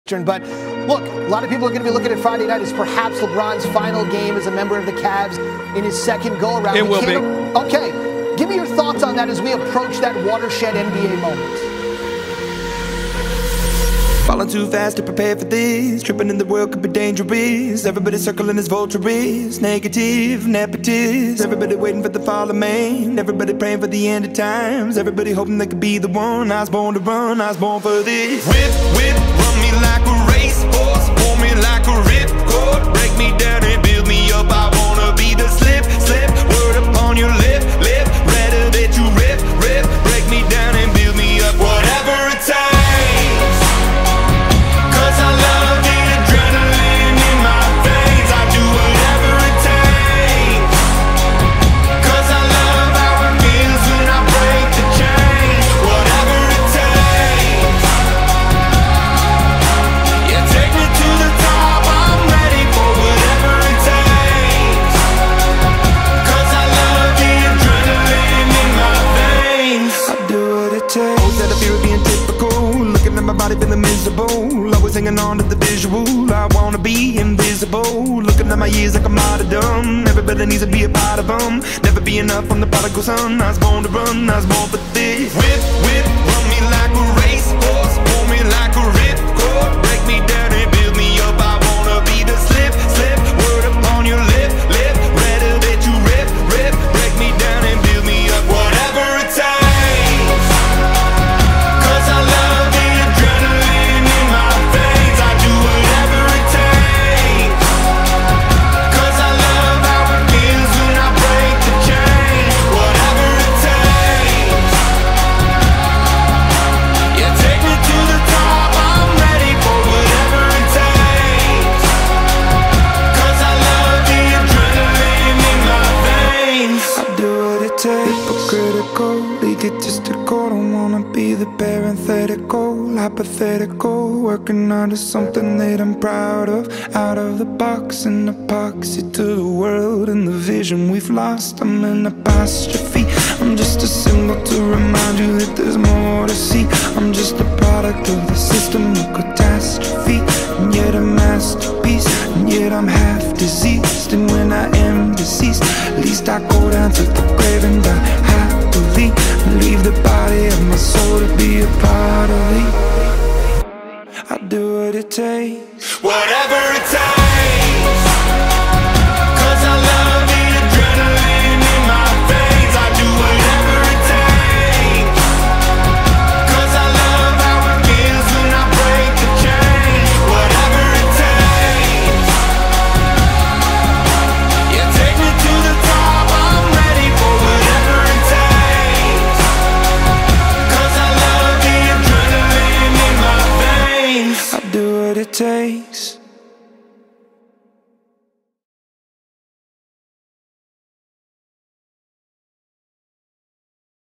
But look, a lot of people are going to be looking at Friday night as perhaps LeBron's final game as a member of the Cavs in his second go-around. It will be. Okay, give me your thoughts on that as we approach that watershed NBA moment. Falling too fast to prepare for this. Tripping in the world could be dangerous. Everybody circling as vultures. Negative, nepotist. Everybody waiting for the fall of man. Everybody praying for the end of times. Everybody hoping they could be the one. I was born to run, I was born for this. Whip, whip, run me like a racehorse. Pull me like a ripcord. Break me down and build me up. I wanna be the slip, slip. Word upon your lip, lip. Rather that you rip, rip. Break me down and build me up. Whatever it takes. Feeling miserable, always hanging on to the visual. I wanna be invisible, looking at my years like I'm martyrdom. Everybody needs to be a part of them. Never be enough, I'm the prodigal son. I was born to run, I was born for this. Whip, whip, run me like a racehorse. Pull me like a ripcord. Break me down and build me up. I wanna be the slip, slip. Word upon your lip, lip. Rather that you rip, rip. Break me down and build me up. Whatever it takes. Hypocritical, egotistical, don't wanna be the parenthetical, hypothetical, working under something that I'm proud of, out of the box, an epoxy to the world and the vision we've lost. I'm an apostrophe, I'm just a symbol to remind you that there's more to see. I'm just a product of the system of catastrophe, and yet a masterpiece, and yet I'm half diseased. And when I am deceased, at least I go down to the grave and die happily, and leave the body of my soul to be a part of me. I do what it takes, whatever it takes. Cause I love the adrenaline in my veins. I do whatever it takes. Cause I love how it feels when I break the chain. Whatever it takes. Yeah, take me to the top. I'm ready for whatever it takes. Cause I love the adrenaline in my veins. I do what it takes.